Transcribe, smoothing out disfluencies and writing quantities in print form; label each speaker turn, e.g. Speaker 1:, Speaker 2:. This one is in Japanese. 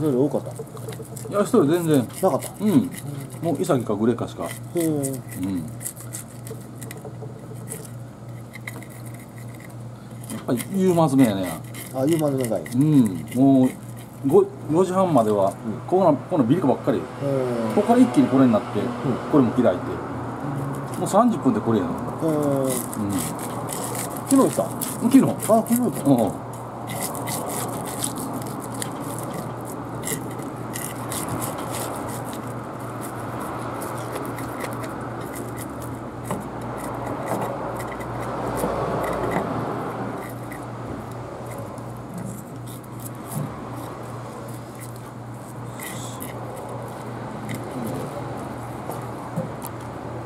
Speaker 1: 人より多かった。
Speaker 2: いや一人全然
Speaker 1: なかった。
Speaker 2: うん、もうイサキかグレかしか。
Speaker 1: へえ。
Speaker 2: うん、やっぱり夕間詰めやね。
Speaker 1: あ、夕まで長い。
Speaker 2: うん、もう4時半までは、このビリカばっかり。ここから一気にこれになって、これも開いて、もう30分でこれやの。
Speaker 1: 昨日来た。
Speaker 2: 昨日。
Speaker 1: あ、昨日来た。
Speaker 2: うん。